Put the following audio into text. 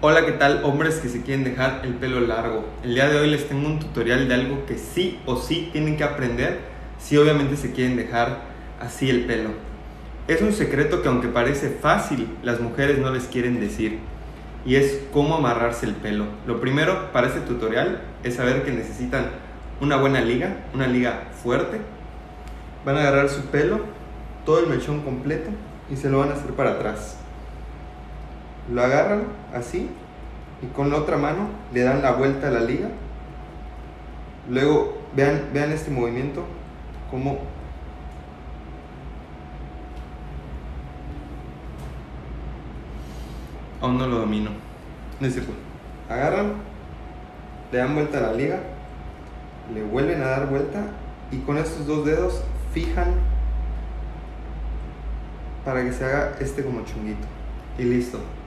Hola, ¿qué tal? Hombres que se quieren dejar el pelo largo. El día de hoy les tengo un tutorial de algo que sí o sí tienen que aprender si obviamente se quieren dejar así el pelo. Es un secreto que, aunque parece fácil, las mujeres no les quieren decir, y es cómo amarrarse el pelo. Lo primero para este tutorial es saber que necesitan una buena liga, una liga fuerte. Van a agarrar su pelo, todo el mechón completo, y se lo van a hacer para atrás. Lo agarran así y con la otra mano le dan la vuelta a la liga. Luego vean este movimiento, como aún no lo domino. No es cierto. Agarran, le dan vuelta a la liga, le vuelven a dar vuelta y con estos dos dedos fijan para que se haga como chunguito. Y listo.